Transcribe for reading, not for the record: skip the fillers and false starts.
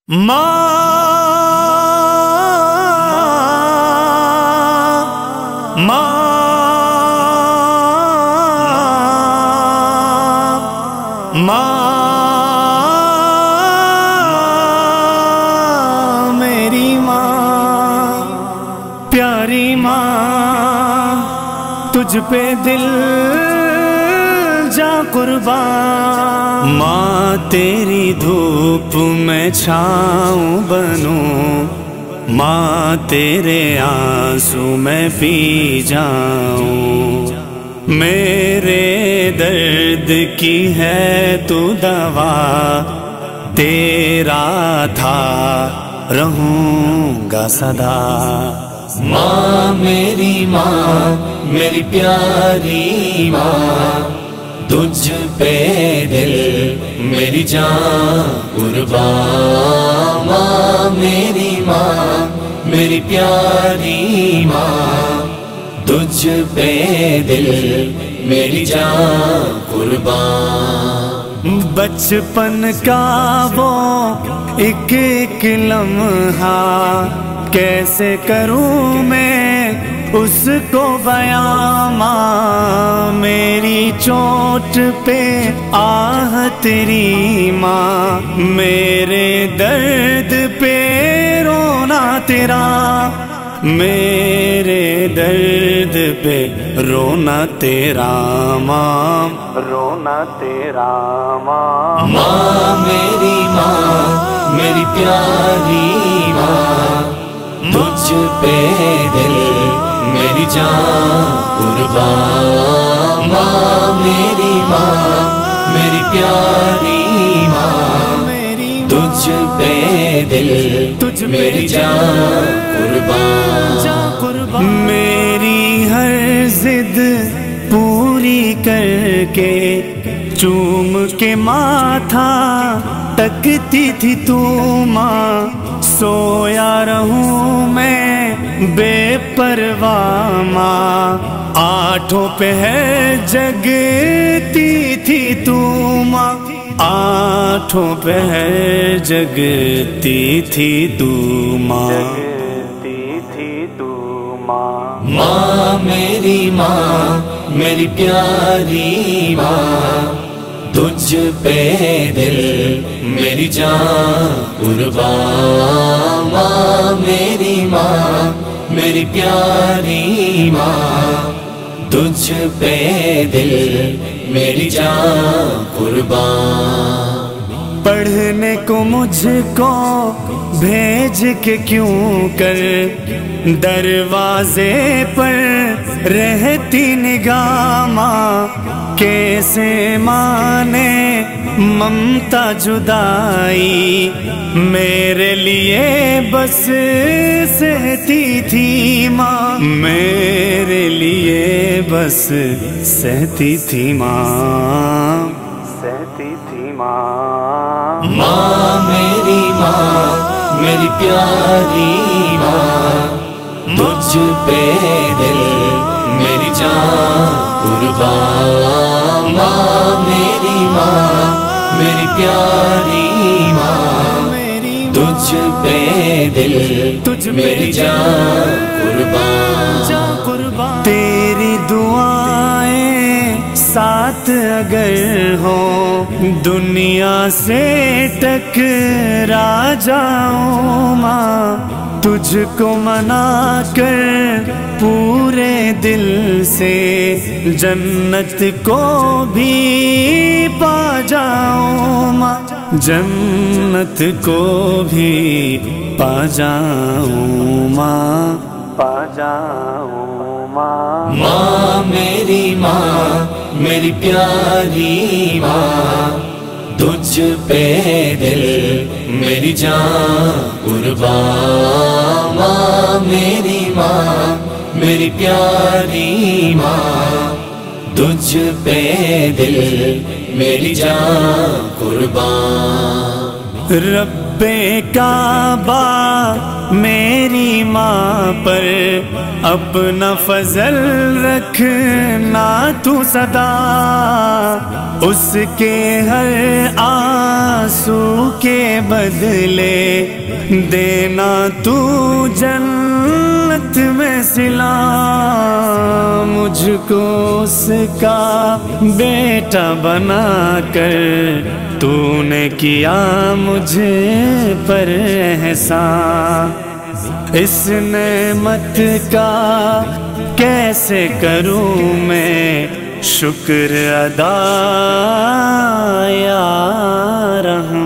میری ماں پیاری ماں، تجھ پہ دل جا قربان۔ ماں تیری دھوپ میں چھاؤں بنوں، ماں تیرے آنسو میں پی جاؤں۔ میرے درد کی ہے تو دوا، تیرا تھا رہوں گا صدا۔ ماں میری پیاری ماں، تجھ پہ دل میری جان قربان۔ ماں میری پیاری ماں، تجھ پہ دل میری جان قربان۔ بچپن کا وہ ایک ایک لمحہ کیسے کروں میں اس کو بیان۔ ماں میری چوٹ پہ آہ تیری ماں، میرے درد پہ رونا تیرا، میرے درد پہ رونا تیرا ماں، رونا تیرا ماں۔ ماں میری پیاری ماں، تجھ پہ دل میری جان قربان۔ ماں میری پیاری ماں، تجھ پہ دل میری جان قربان۔ میری ہر ضد پوری کر کے چوم کے ماتھا تکتی تھی تو ماں، سویا رہوں میں بے پرواہ ماں، آٹھوں پہر جگتی تھی تو ماں، آٹھوں پہر جگتی تھی تو ماں، ماں میری پیاری ماں، تجھ پہ دل میری جان قربان۔ ماں میری پیاری ماں، تجھ پہ دل میری جان قربان۔ پڑھنے کو مجھ کو بھیج کے کیوں کر دروازے پر رہتی نگاہ ماں، کیسے مانے ممتا جدائی، میرے لیے بس سہتی تھی ماں، میرے لیے بس سہتی تھی ماں، سہتی تھی ماں۔ ماں میری پیاری ماں، تجھ پہ دل میری جان قربان۔ ماں میری پیاری ماں، تجھ پہ دل میری جان قربان۔ تیری دعائیں ساتھ اگر ہو دنیا سے ٹکرا جاؤں ماں، تجھ کو منا کر پورے دل سے جنت کو بھی پا جاؤں ماں، جنت کو بھی پا جاؤں ماں، پا جاؤں ماں۔ ماں میری پیاری ماں، تجھ پہ دل میری جان قربان۔ ماں میری پیاری ماں، تجھ پہ دل میری جان قربان۔ رب کعبہ میری ماں پر اپنا فضل رکھنا تو سدا، اس کے ہر آنسو کے بدلے دینا تو جنت میں صلہ، مجھ کو اس کا بیٹا بنا کر تو نے کیا مجھے پر احسان، اس نعمت کا کیسے کروں میں شکر ادا یا رحمان۔